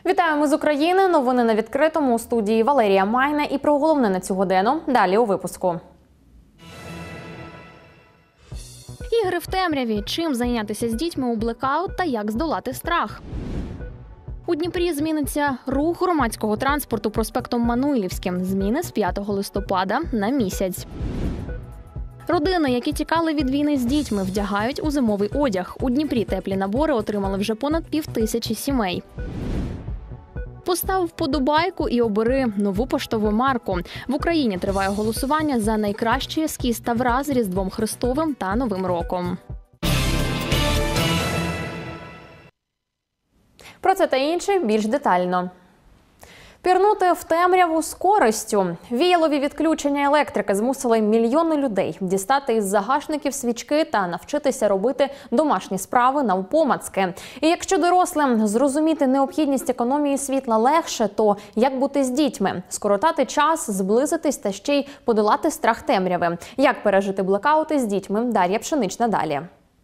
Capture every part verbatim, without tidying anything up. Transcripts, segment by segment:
Вітаємо з України. Новини на відкритому. У студії Валерія Майна. І про головне на цю годину. Далі у випуску. Ігри в темряві. Чим зайнятися з дітьми у блекаут та як здолати страх. У Дніпрі зміниться рух громадського транспорту проспектом Мануйлівським. Зміни з п'ятого листопада на місяць. Родини, які тікали від війни з дітьми, вдягають у зимовий одяг. У Дніпрі теплі набори отримали вже понад півтисячі сімей. Постав вподобайку і обери нову поштову марку. В Україні триває голосування за найкращий ескіз Тавра з Різдвом Христовим та Новим роком. Про це та інше більш детально. Пірнути в темряву з користю. Віялові відключення електрики змусили мільйони людей дістати із загашників свічки та навчитися робити домашні справи навпомацки. І якщо дорослим зрозуміти необхідність економії світла легше, то як бути з дітьми? Скоротати час, зблизитись та ще й подолати страх темряви. Як пережити блекаути з дітьми? Дар'я Пшенична далі.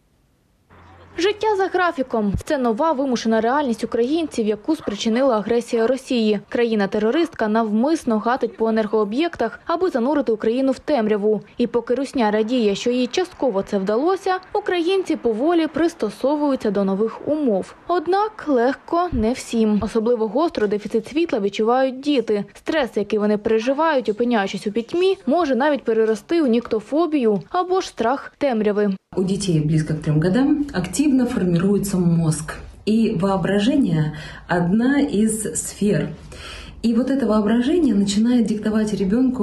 Життя за графіком – це нова вимушена реальність українців, яку спричинила агресія Росії. Країна-терористка навмисно гатить по енергооб'єктах, аби занурити Україну в темряву. І поки русня радіє, що їй частково це вдалося, українці поволі пристосовуються до нових умов. Однак легко не всім. Особливо гостро дефіцит світла відчувають діти. Стрес, який вони переживають, опиняючись у пітьмі, може навіть перерости у ніктофобію або ж страх темряви. У детей близко к трем годам активно формируется мозг. И воображение – одна из сфер. И вот это воображение начинает диктовать ребенку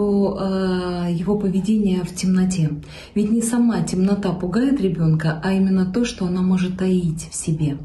э, его поведение в темноте. Ведь не сама темнота пугает ребенка, а именно то, что она может таить в себе.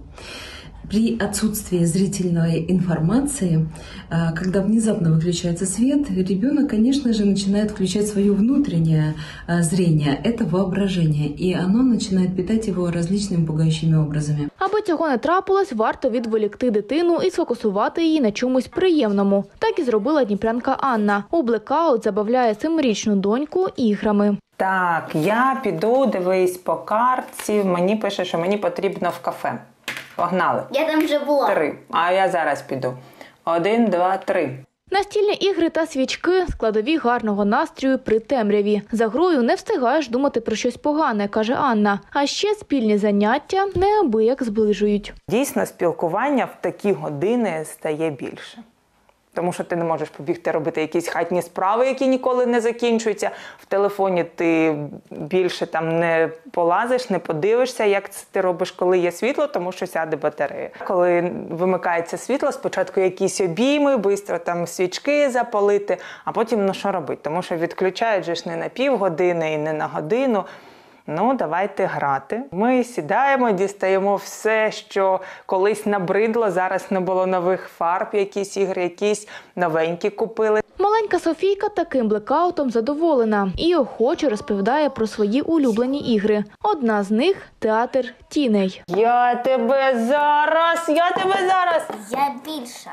При отсутствии зрительной информации, когда внезапно выключается свет, ребенок, конечно же, начинает включать свое внутреннее зрение, это воображение, и оно начинает питать его различными пугающими образами. Аби цього не трапилось, варто відволікти дитину і сфокусувати її на чомусь приємному. Так і зробила дніпрянка Анна. У блекаут забавляє семирічну доньку іграми. Так, я піду, дивись по картці, мені пише, що мені потрібно в кафе. Погнали. Я там вже була. Три. А я зараз піду. Один, два, три. Настільні ігри та свічки – складові гарного настрою при темряві. За грою не встигаєш думати про щось погане, каже Анна. А ще спільні заняття неабияк зближують. Дійсно, спілкування в такі години стає більше. Тому що ти не можеш побігти робити якісь хатні справи, які ніколи не закінчуються. В телефоні ти більше там не полазиш, не подивишся, як це ти робиш, коли є світло, тому що сяде батарея. Коли вимикається світло, спочатку якісь обійми, швидко там свічки запалити, а потім ну що робити? Тому що відключають же ж не на півгодини і не на годину. Ну, давайте грати. Ми сідаємо, дістаємо все, що колись набридло, зараз не було нових фарб, якісь ігри, якісь новенькі купили. Маленька Софійка таким блекаутом задоволена і охоче розповідає про свої улюблені ігри. Одна з них – театр тіней. Я тебе зараз, я тебе зараз! Я більша.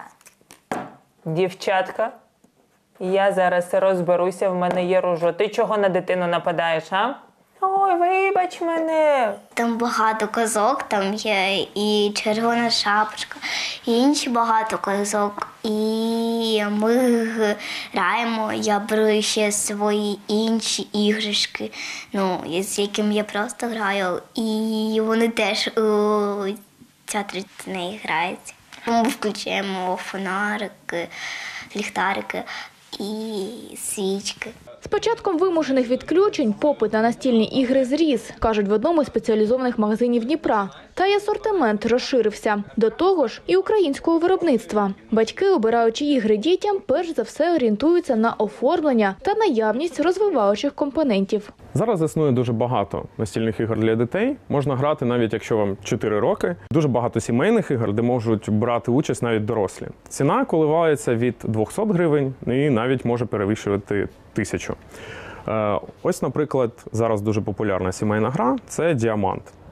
Дівчатка, я зараз розберуся, в мене є ружо. Ти чого на дитину нападаєш, а? Ой, вибач мене. Там багато казок, там є і червона шапочка, і інші багато казок. І ми граємо, я беру ще свої інші іграшки, ну, з якими я просто граю. І вони теж у театрі тіней граються. Ми включаємо фонарики, ліхтарики і свічки. З початком вимушених відключень попит на настільні ігри зріс, кажуть в одному з спеціалізованих магазинів Дніпра. Та й асортимент розширився. До того ж і українського виробництва. Батьки, обираючи ігри дітям, перш за все орієнтуються на оформлення та наявність розвиваючих компонентів. Зараз існує дуже багато настільних ігор для дітей. Можна грати навіть якщо вам чотири роки. Дуже багато сімейних ігор, де можуть брати участь навіть дорослі. Ціна коливається від двохсот гривень і навіть може перевищувати тисячу. Ось, наприклад, зараз дуже популярна сімейна гра – це «Діамант».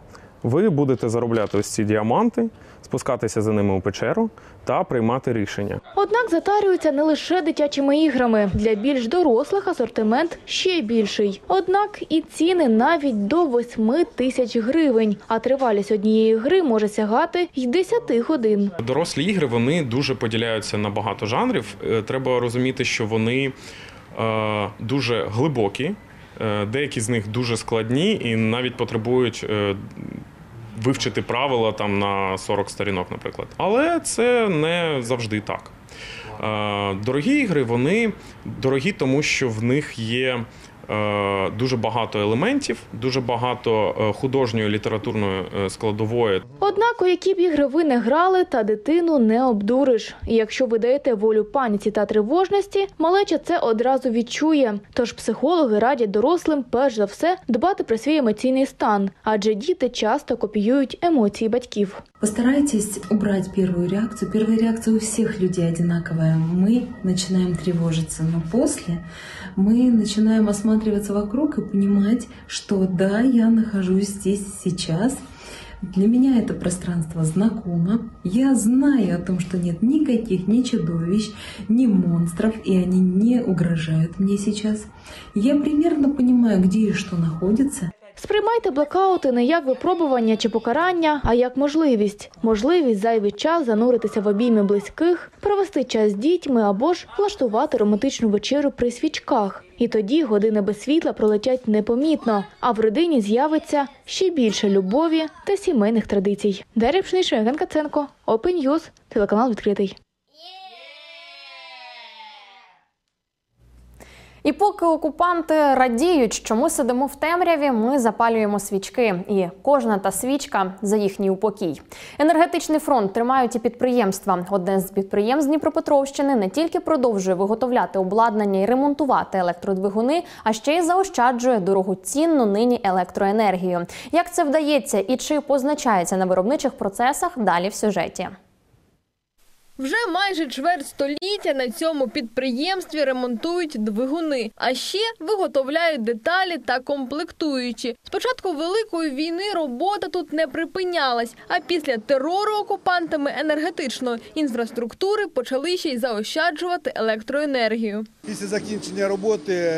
ви будете заробляти ось ці діаманти, спускатися за ними у печеру та приймати рішення. Однак затарюються не лише дитячими іграми. Для більш дорослих асортимент ще більший. Однак і ціни навіть до восьми тисяч гривень. А тривалість однієї гри може сягати й десяти годин. Дорослі ігри, вони дуже поділяються на багато жанрів. Треба розуміти, що вони е, дуже глибокі, е, деякі з них дуже складні і навіть потребують е, вивчити правила там на сорок сторінок, наприклад. Але це не завжди так. Дорогі ігри, вони дорогі, тому що в них є дуже багато елементів, дуже багато художньої, літературної складової. Однак, у які б ігри ви не грали, та дитину не обдуриш. І якщо ви даєте волю паніці та тривожності, малеча це одразу відчує. Тож психологи радять дорослим перш за все дбати про свій емоційний стан, адже діти часто копіюють емоції батьків. Постарайтесь убрать первую реакцию. Первая реакция у всех людей одинаковая. Мы начинаем тревожиться, но после мы начинаем осматриваться вокруг и понимать, что да, я нахожусь здесь сейчас. Для меня это пространство знакомо. Я знаю о том, что нет никаких ни чудовищ, ни монстров, и они не угрожают мне сейчас. Я примерно понимаю, где и что находится. Сприймайте блекаути не як випробування чи покарання, а як можливість. Можливість зайвий час зануритися в обійми близьких, провести час з дітьми або ж влаштувати романтичну вечерю при свічках. І тоді години без світла пролетять непомітно, а в родині з'явиться ще більше любові та сімейних традицій. Дар'я Пшенична, Євген Каценко, Open News, телеканал «Відкритий». І поки окупанти радіють, що ми сидимо в темряві, ми запалюємо свічки. І кожна та свічка за їхній упокій. Енергетичний фронт тримають і підприємства. Одне з підприємств Дніпропетровщини не тільки продовжує виготовляти обладнання і ремонтувати електродвигуни, а ще й заощаджує дорогоцінну нині електроенергію. Як це вдається і чи позначається на виробничих процесах, далі в сюжеті. Вже майже чверть століття на цьому підприємстві ремонтують двигуни, а ще виготовляють деталі та комплектуючі. З початку Великої війни робота тут не припинялась, а після терору окупантами енергетичної інфраструктури почали ще й заощаджувати електроенергію. Після закінчення роботи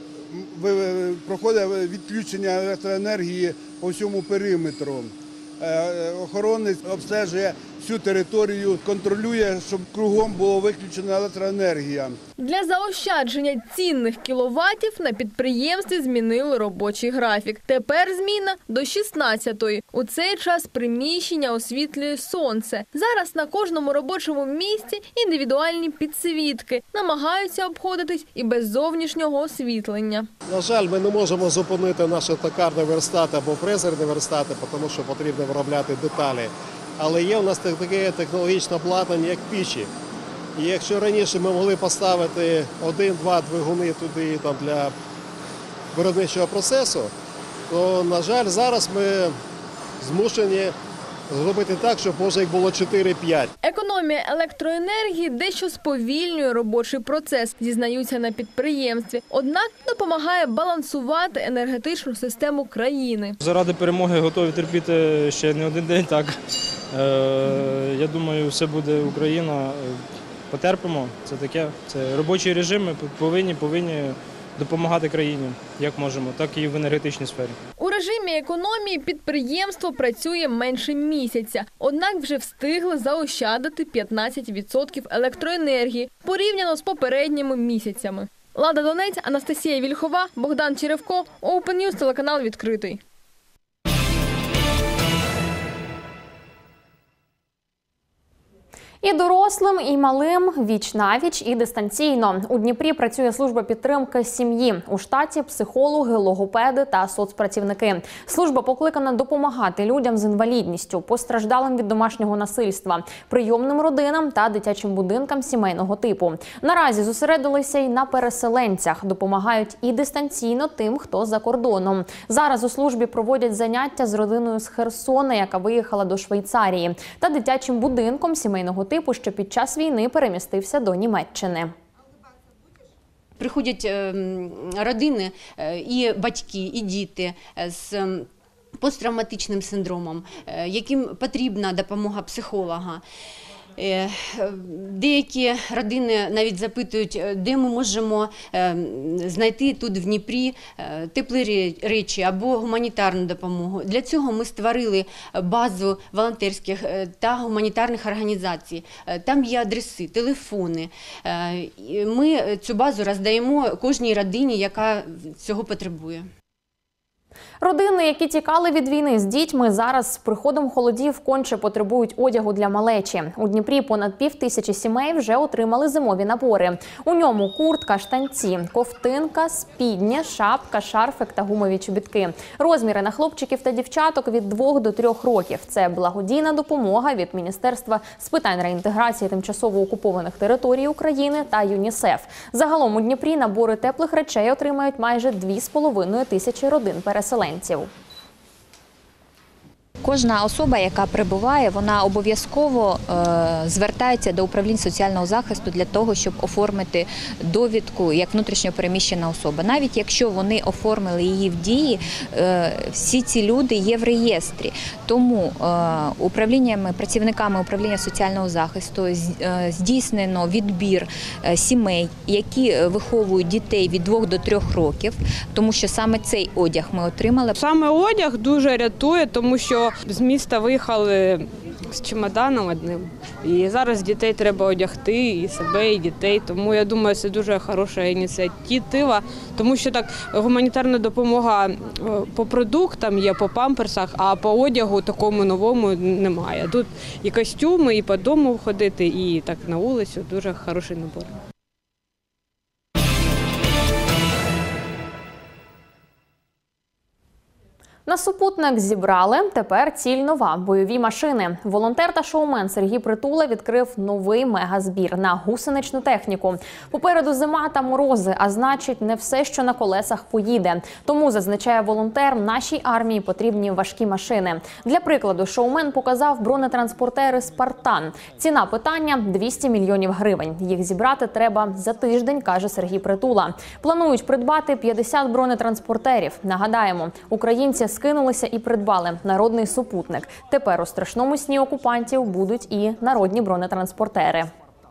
проходить відключення електроенергії по всьому периметру. Охоронець обстежує всю територію, контролює, щоб кругом було виключена електроенергія. Для заощадження цінних кіловатів на підприємстві змінили робочий графік. Тепер зміна до шістнадцятої. У цей час приміщення освітлює сонце. Зараз на кожному робочому місці індивідуальні підсвітки. Намагаються обходитись і без зовнішнього освітлення. На жаль, ми не можемо зупинити наші токарні верстати або фрезерні верстати, тому що потрібно виробляти деталі. Але є у нас таке технологічне обладнання, як пічі. І якщо раніше ми могли поставити один-два двигуни туди там, для виробничого процесу, то, на жаль, зараз ми змушені зробити так, щоб, може, їх було чотири-п'ять. Економія електроенергії дещо сповільнює робочий процес, зізнаються на підприємстві. Однак допомагає балансувати енергетичну систему країни. Заради перемоги готові терпіти ще не один день, так. Я думаю, все буде Україна. Потерпимо, це таке. Це робочий режим, ми повинні, повинні допомагати країні, як можемо, так і в енергетичній сфері. У режимі економії підприємство працює менше місяця, однак вже встигли заощадити п'ятнадцять відсотків електроенергії порівняно з попередніми місяцями. Лада Донець, Анастасія Вільхова, Богдан Черевко, Open News, телеканал «Відкритий». І дорослим, і малим віч-навіч, і дистанційно. У Дніпрі працює служба підтримки сім'ї. У штаті психологи, логопеди та соцпрацівники. Служба покликана допомагати людям з інвалідністю, постраждалим від домашнього насильства, прийомним родинам та дитячим будинкам сімейного типу. Наразі зосередилися й на переселенцях. Допомагають і дистанційно тим, хто за кордоном. Зараз у службі проводять заняття з родиною з Херсона, яка виїхала до Швейцарії, та дитячим будинком сімейного типу, що під час війни перемістився до Німеччини. Приходять родини, і батьки, і діти з посттравматичним синдромом, яким потрібна допомога психолога. Деякі родини навіть запитують, де ми можемо знайти тут в Дніпрі теплі речі або гуманітарну допомогу. Для цього ми створили базу волонтерських та гуманітарних організацій. Там є адреси, телефони. Ми цю базу роздаємо кожній родині, яка цього потребує. Родини, які тікали від війни з дітьми, зараз з приходом холодів конче потребують одягу для малечі. У Дніпрі понад пів тисячі сімей вже отримали зимові набори. У ньому куртка, штанці, ковтинка, спідня, шапка, шарфик та гумові чобітки. Розміри на хлопчиків та дівчаток від двох до трьох років. Це благодійна допомога від Міністерства з питань реінтеграції тимчасово окупованих територій України та ЮНІСЕФ. Загалом у Дніпрі набори теплих речей отримають майже дві з половиною тисячі родин переселенців. Кожна особа, яка прибуває, вона обов'язково е, звертається до управлінь соціального захисту для того, щоб оформити довідку як внутрішньо переміщена особа. Навіть якщо вони оформили її в дії, е, всі ці люди є в реєстрі. Тому е, управліннями, працівниками управління соціального захисту е, здійснено відбір е, сімей, які виховують дітей від двох до трьох років, тому що саме цей одяг ми отримали. Саме одяг дуже рятує, тому що з міста виїхали з чемоданом одним. І зараз дітей треба одягти, і себе, і дітей. Тому я думаю, це дуже хороша ініціатива. Тому що так гуманітарна допомога по продуктам є, по памперсах, а по одягу такому новому немає. Тут і костюми, і по дому ходити, і так на вулицю. Дуже хороший набор. На супутник зібрали, тепер ціль нова – бойові машини. Волонтер та шоумен Сергій Притула відкрив новий мегазбір на гусеничну техніку. Попереду зима та морози, а значить не все, що на колесах, поїде. Тому, зазначає волонтер, нашій армії потрібні важкі машини. Для прикладу, шоумен показав бронетранспортери «Спартан». Ціна питання – двісті мільйонів гривень. Їх зібрати треба за тиждень, каже Сергій Притула. Планують придбати п'ятдесят бронетранспортерів. Нагадаємо, українці скинулися і придбали народний супутник. Тепер у страшному сні окупантів будуть і народні бронетранспортери.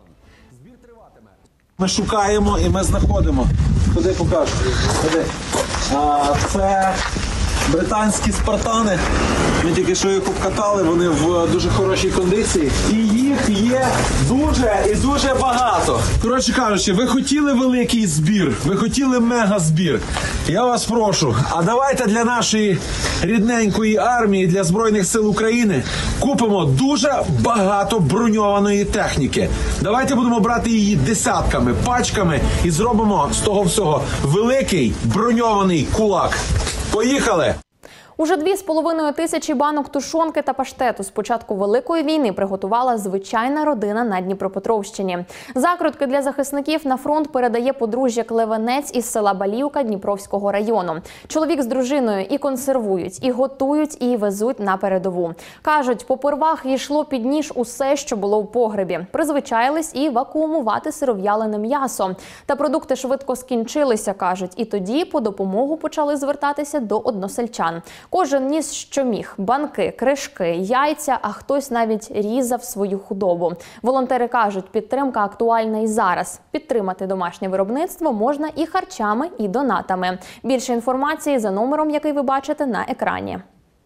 Ми шукаємо і ми знаходимо. Куди покажу? Куди? А, це британські «Спартани». Ми тільки що їх обкатали, вони в дуже хорошій кондиції. І їх є дуже і дуже багато. Коротше кажучи, ви хотіли великий збір, ви хотіли мегазбір. Я вас прошу, а давайте для нашої рідненької армії, для Збройних сил України купимо дуже багато броньованої техніки. Давайте будемо брати її десятками, пачками і зробимо з того всього великий броньований кулак. Поїхали! Уже дві з половиною тисячі банок тушонки та паштету з початку Великої війни приготувала звичайна родина на Дніпропетровщині. Закрутки для захисників на фронт передає подружжя Клевенець із села Баліївка Дніпровського району. Чоловік з дружиною і консервують, і готують, і везуть на передову. Кажуть, попервах йшло під ніж усе, що було в погребі. Призвичаїлись і вакуумувати сиров'ялене м'ясо. Та продукти швидко скінчилися, кажуть, і тоді по допомогу почали звертатися до односельчан. Кожен ніс, що міг – банки, кришки, яйця, а хтось навіть різав свою худобу. Волонтери кажуть, підтримка актуальна і зараз. Підтримати домашнє виробництво можна і харчами, і донатами. Більше інформації за номером, який ви бачите на екрані.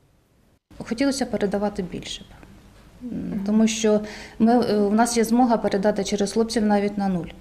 Хотілося передавати більше, тому що ми, у нас є змога передати через хлопців навіть на нуль.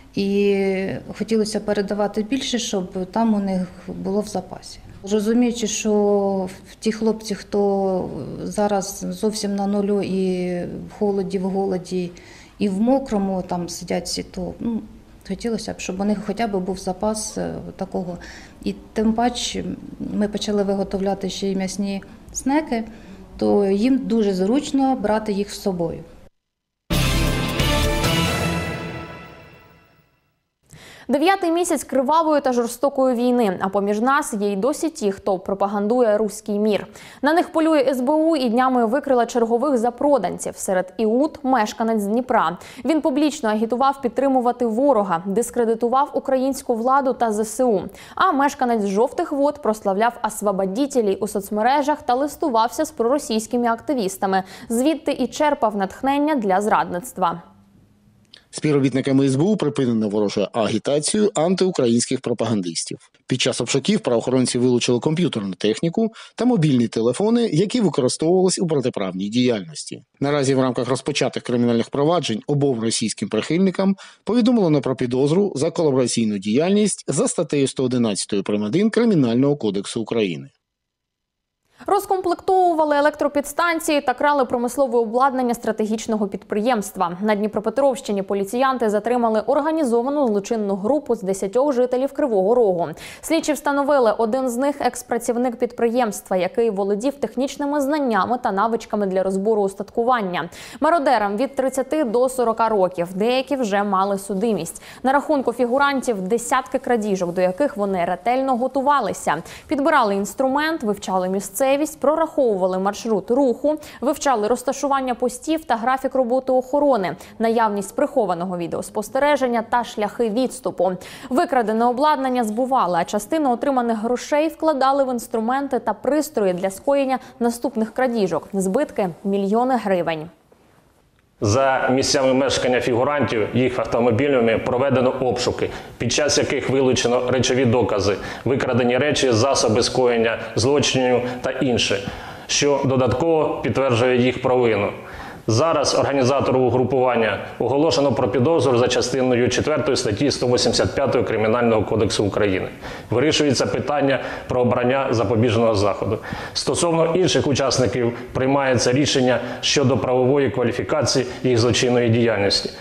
І хотілося передавати більше, щоб там у них було в запасі. Розуміючи, що ті хлопці, хто зараз зовсім на нулю і в холоді, в голоді, і в мокрому там сидять всі, то ну, хотілося б, щоб у них хоча б був запас такого. І тим паче ми почали виготовляти ще й м'ясні снеки, то їм дуже зручно брати їх з собою. Дев'ятий місяць кривавої та жорстокої війни, а поміж нас є й досі ті, хто пропагандує руський мір. На них полює ес бе у і днями викрила чергових запроданців. Серед іуд – мешканець Дніпра. Він публічно агітував підтримувати ворога, дискредитував українську владу та зе се у. А мешканець Жовтих Вод прославляв освободітелів у соцмережах та листувався з проросійськими активістами. Звідти і черпав натхнення для зрадництва. Співробітниками ес бе у припинено ворожу агітацію антиукраїнських пропагандистів. Під час обшуків правоохоронці вилучили комп'ютерну техніку та мобільні телефони, які використовувалися у протиправній діяльності. Наразі в рамках розпочатих кримінальних проваджень обом російським прихильникам повідомлено про підозру за колабораційну діяльність за статтею сто одинадцять прим. один Кримінального кодексу України. Розкомплектовували електропідстанції та крали промислове обладнання стратегічного підприємства. На Дніпропетровщині поліціянти затримали організовану злочинну групу з десятьох жителів Кривого Рогу. Слідчі встановили, один з них – експрацівник підприємства, який володів технічними знаннями та навичками для розбору устаткування. Мародерам від тридцяти до сорока років, деякі вже мали судимість. На рахунку фігурантів десятки крадіжок, до яких вони ретельно готувалися. Підбирали інструмент, вивчали місцевість, прораховували маршрут руху, вивчали розташування постів та графік роботи охорони, наявність прихованого відеоспостереження та шляхи відступу. Викрадене обладнання збували, а частину отриманих грошей вкладали в інструменти та пристрої для скоєння наступних крадіжок. Збитки – мільйони гривень. За місцями мешкання фігурантів, їх автомобілями проведено обшуки, під час яких вилучено речові докази, викрадені речі, засоби скоєння злочинів та інше, що додатково підтверджує їх провину. Зараз організатору угрупування оголошено про підозру за частиною четвертої статті сто вісімдесят п'ять Кримінального кодексу України. Вирішується питання про обрання запобіжного заходу. Стосовно інших учасників приймається рішення щодо правової кваліфікації їх злочинної діяльності.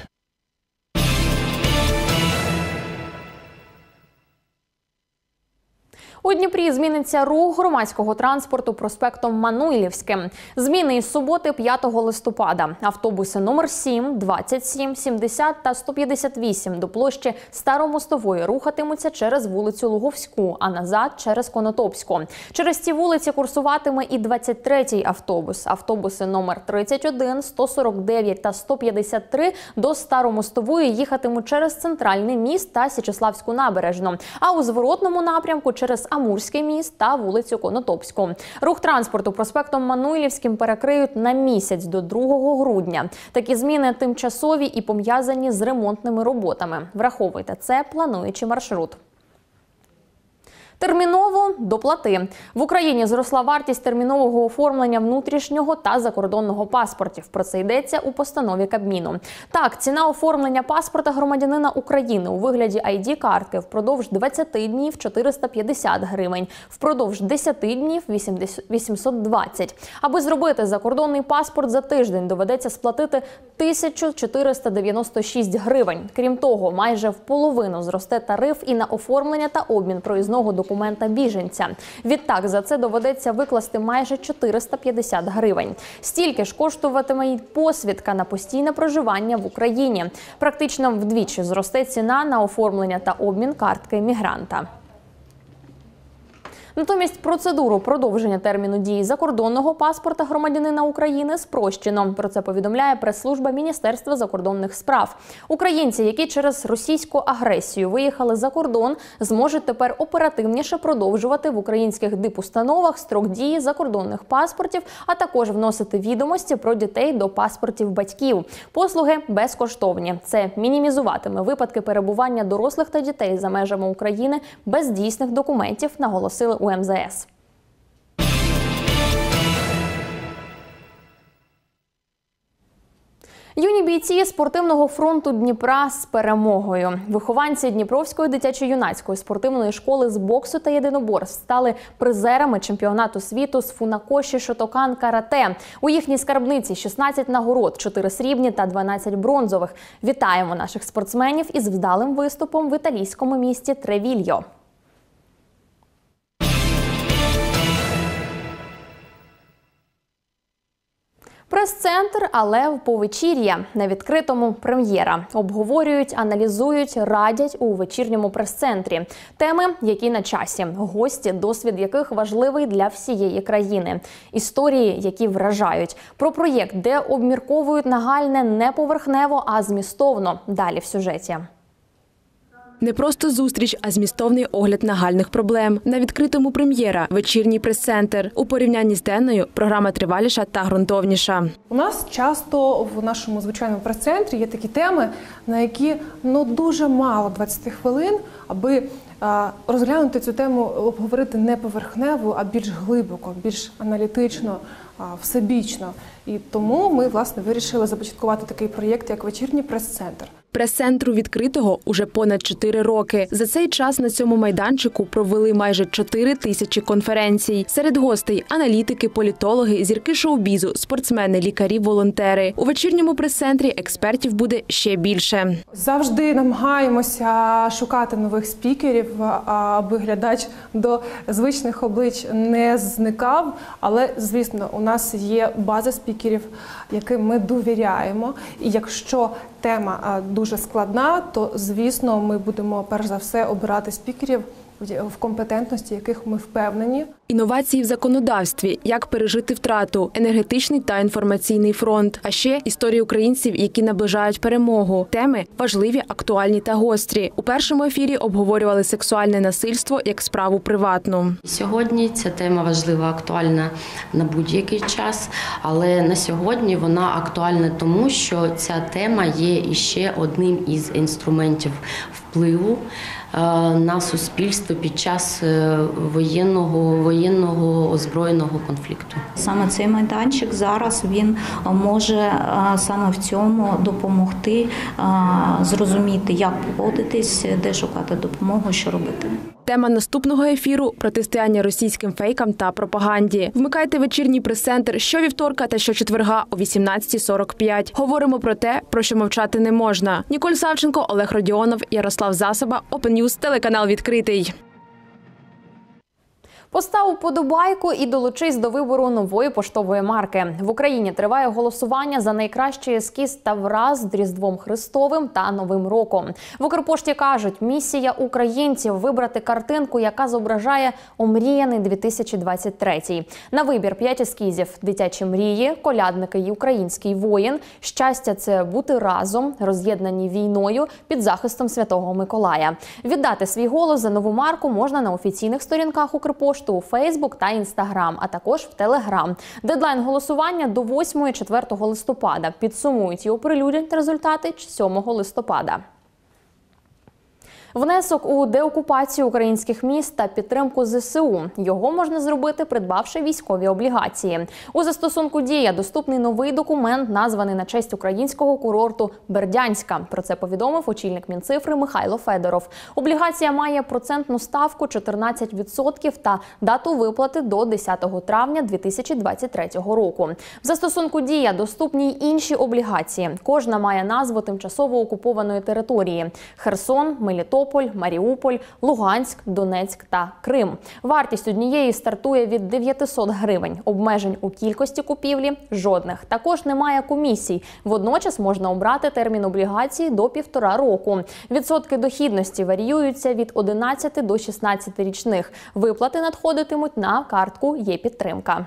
У Дніпрі зміниться рух громадського транспорту проспектом Мануйлівським. Зміни із суботи п'ятого листопада. Автобуси номер сім, двадцять сім, сімдесят та сто п'ятдесят вісім до площі Старомостової рухатимуться через вулицю Луговську, а назад через Конотопську. Через ці вулиці курсуватиме і двадцять третій автобус. Автобуси номер тридцять один, сто сорок дев'ять та сто п'ятдесят три до Старомостової їхатимуть через Центральний міст та Січеславську набережну, а у зворотному напрямку через Амурський міст та вулицю Конотопську. Рух транспорту проспектом Мануйлівським перекриють на місяць до другого грудня. Такі зміни тимчасові і пов'язані з ремонтними роботами. Враховуйте це, плануючи маршрут. Терміново доплати. В Україні зросла вартість термінового оформлення внутрішнього та закордонного паспортів. Про це йдеться у постанові Кабміну. Так, ціна оформлення паспорта громадянина України у вигляді ай ді-картки впродовж двадцяти днів – чотириста п'ятдесят гривень, впродовж десяти днів – вісімсот двадцять. Аби зробити закордонний паспорт за тиждень, доведеться сплатити тисячу чотириста дев'яносто шість гривень. Крім того, майже в половину зросте тариф і на оформлення та обмін проїзного документа документа біженця. Відтак, за це доведеться викласти майже чотириста п'ятдесят гривень. Стільки ж коштуватиме й посвідка на постійне проживання в Україні. Практично вдвічі зросте ціна на оформлення та обмін картки мігранта. Натомість процедуру продовження терміну дії закордонного паспорта громадянина України спрощено. Про це повідомляє прес-служба Міністерства закордонних справ. Українці, які через російську агресію виїхали за кордон, зможуть тепер оперативніше продовжувати в українських дипустановах строк дії закордонних паспортів, а також вносити відомості про дітей до паспортів батьків. Послуги безкоштовні. Це мінімізуватиме випадки перебування дорослих та дітей за межами України без дійсних документів, наголосили у ем зе ес. Юні бійці спортивного фронту Дніпра з перемогою. Вихованці Дніпровської дитячо-юнацької спортивної школи з боксу та єдиноборств стали призерами чемпіонату світу з фунакоші Шотокан карате. У їхній скарбниці шістнадцять нагород, чотири срібні та дванадцять бронзових. Вітаємо наших спортсменів із вдалим виступом в італійському місті Тревільо. Прес-центр, але в повечір'я. На відкритому прем'єра. Обговорюють, аналізують, радять у вечірньому прес-центрі. Теми, які на часі. Гості, досвід яких важливий для всієї країни. Історії, які вражають. Про проєкт, де обмірковують нагальне не поверхнево, а змістовно. Далі в сюжеті. Не просто зустріч, а змістовний огляд нагальних проблем. На відкритому прем'єра – вечірній прес-центр. У порівнянні з денною – програма триваліша та ґрунтовніша. У нас часто в нашому звичайному прес-центрі є такі теми, на які ну, дуже мало двадцять хвилин, аби а, розглянути цю тему, обговорити не поверхнево, а більш глибоко, більш аналітично, а, всебічно. І тому ми, власне, вирішили започаткувати такий проєкт, як вечірній прес-центр. Прес-центру відкритого уже понад чотири роки. За цей час на цьому майданчику провели майже чотири тисячі конференцій. Серед гостей – аналітики, політологи, зірки шоу-бізу, спортсмени, лікарі, волонтери. У вечірньому прес-центрі експертів буде ще більше. Завжди намагаємося шукати нових спікерів, аби глядач до звичних облич не зникав. Але, звісно, у нас є база спікерів, яким ми довіряємо. І якщо тема дуже складна, то, звісно, ми будемо, перш за все, обирати спікерів, в компетентності яких ми впевнені. Інновації в законодавстві, як пережити втрату, енергетичний та інформаційний фронт, а ще історії українців, які наближають перемогу. Теми важливі, актуальні та гострі. У першому ефірі обговорювали сексуальне насильство як справу приватну. Сьогодні ця тема важлива, актуальна на будь-який час, але на сьогодні вона актуальна тому, що ця тема є іще одним із інструментів впливу на суспільство під час воєнного, воєнного озброєного конфлікту. Саме цей майданчик зараз він може саме в цьому допомогти зрозуміти, як поводитись, де шукати допомогу, що робити. Тема наступного ефіру – протистояння російським фейкам та пропаганді. Вмикайте вечірній прес-центр щовівторка та щочетверга о вісімнадцятій сорок п'ять. Говоримо про те, про що мовчати не можна. Ніколь Савченко, Олег Родіонов, Ярослав Засоба, Open News, телеканал «Відкритий». Постав вподобайку і долучись до вибору нової поштової марки. В Україні триває голосування за найкращий ескіз та враз з Різдвом Христовим та Новим роком. В Укрпошті кажуть, місія українців – вибрати картинку, яка зображає омріяний дві тисячі двадцять третій. На вибір п'ять ескізів – дитячі мрії, колядники і український воїн. Щастя – це бути разом, роз'єднані війною під захистом Святого Миколая. Віддати свій голос за нову марку можна на офіційних сторінках Укрпошти, у Фейсбук та Інстаграм, а також в Телеграм. Дедлайн голосування до восьмого-четвертого листопада. Підсумують і оприлюднять результати сьомого листопада. Внесок у деокупацію українських міст та підтримку зе се у. Його можна зробити, придбавши військові облігації. У застосунку «Дія» доступний новий документ, названий на честь українського курорту Бердянська. Про це повідомив очільник Мінцифри Михайло Федоров. Облігація має процентну ставку чотирнадцять відсотків та дату виплати до десятого травня дві тисячі двадцять третього року. В застосунку «Дія» доступні й інші облігації. Кожна має назву тимчасово окупованої території – Херсон, Мелітополь, Маріуполь, Луганськ, Донецьк та Крим. Вартість однієї стартує від дев'ятисот гривень. Обмежень у кількості купівлі – жодних. Також немає комісій. Водночас можна обрати термін облігації до півтора року. Відсотки дохідності варіюються від одинадцяти до шістнадцяти річних. Виплати надходитимуть на картку «Є-підтримка».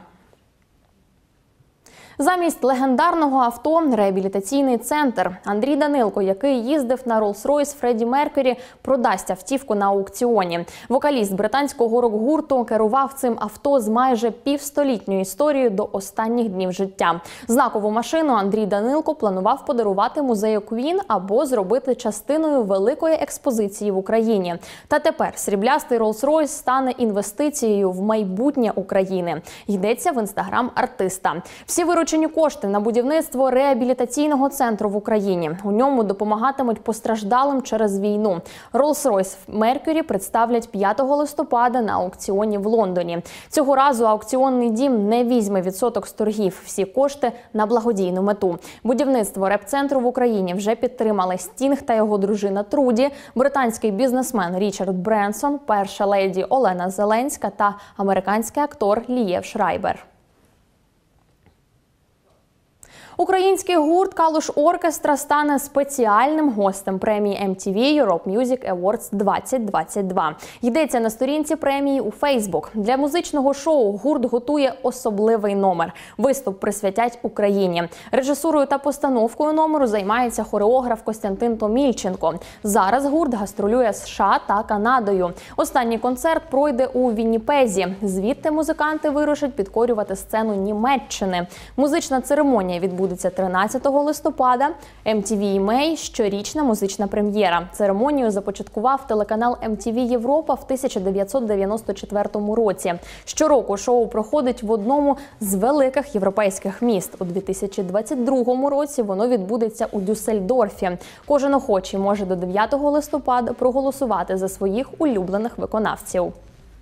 Замість легендарного авто – реабілітаційний центр. Андрій Данилко, який їздив на Rolls-Royce Фредді Меркюрі, продасть автівку на аукціоні. Вокаліст британського рок-гурту керував цим авто з майже півстолітньою історією до останніх днів життя. Знакову машину Андрій Данилко планував подарувати музею Квін або зробити частиною великої експозиції в Україні. Та тепер сріблястий Rolls-Royce стане інвестицією в майбутнє України. Йдеться в інстаграм артиста. Всі виручені кошти на будівництво реабілітаційного центру в Україні. У ньому допомагатимуть постраждалим через війну. Rolls-Royce Mercury представлять п'ятого листопада на аукціоні в Лондоні. Цього разу аукціонний дім не візьме відсоток з торгів. Всі кошти на благодійну мету. Будівництво реп-центру в Україні вже підтримали Стінг та його дружина Труді, британський бізнесмен Річард Бренсон, перша леді Олена Зеленська та американський актор Лієв Шрайбер. Український гурт «Калуш Оркестра» стане спеціальним гостем премії ем ті ві Europe Music Awards двадцять двадцять два. Йдеться на сторінці премії у Фейсбук. Для музичного шоу гурт готує особливий номер. Виступ присвятять Україні. Режисурою та постановкою номеру займається хореограф Костянтин Томільченко. Зараз гурт гастролює США та Канадою. Останній концерт пройде у Вінніпезі. Звідти музиканти вирушать підкорювати сцену Німеччини. Музична церемонія відбудеться тринадцятого листопада. ем ті ві May – щорічна музична прем'єра. Церемонію започаткував телеканал ем ті ві Європа в тисяча дев'ятсот дев'яносто четвертому році. Щороку шоу проходить в одному з великих європейських міст. У дві тисячі двадцять другому році воно відбудеться у Дюссельдорфі. Кожен охочий може до дев'ятого листопада проголосувати за своїх улюблених виконавців.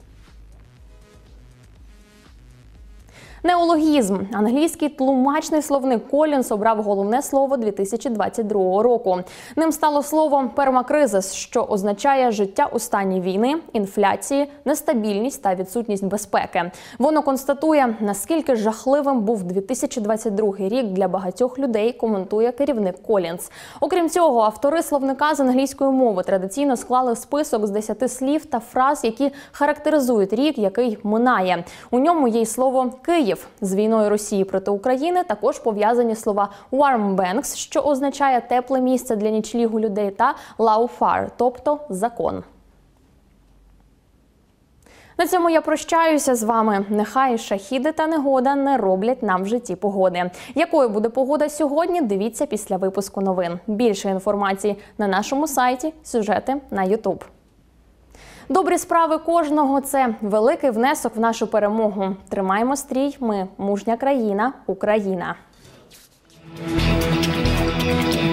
Неологізм. Англійський тлумачний словник Колінс обрав головне слово дві тисячі двадцять другого року. Ним стало слово «пермакризис», що означає життя у стані війни, інфляції, нестабільність та відсутність безпеки. Воно констатує, наскільки жахливим був дві тисячі двадцять другий рік для багатьох людей, коментує керівник Колінс. Окрім цього, автори словника з англійської мови традиційно склали список з десяти слів та фраз, які характеризують рік, який минає. У ньому є й слово «Київ». З війною Росії проти України також пов'язані слова «warm banks», що означає тепле місце для нічлігу людей, та «lawfare», тобто закон. На цьому я прощаюся з вами. Нехай шахіди та негода не роблять нам в житті погоди. Якою буде погода сьогодні, дивіться після випуску новин. Більше інформації на нашому сайті, сюжети на ютуб. Добрі справи кожного – це великий внесок в нашу перемогу. Тримаємо стрій, ми – мужня країна, Україна.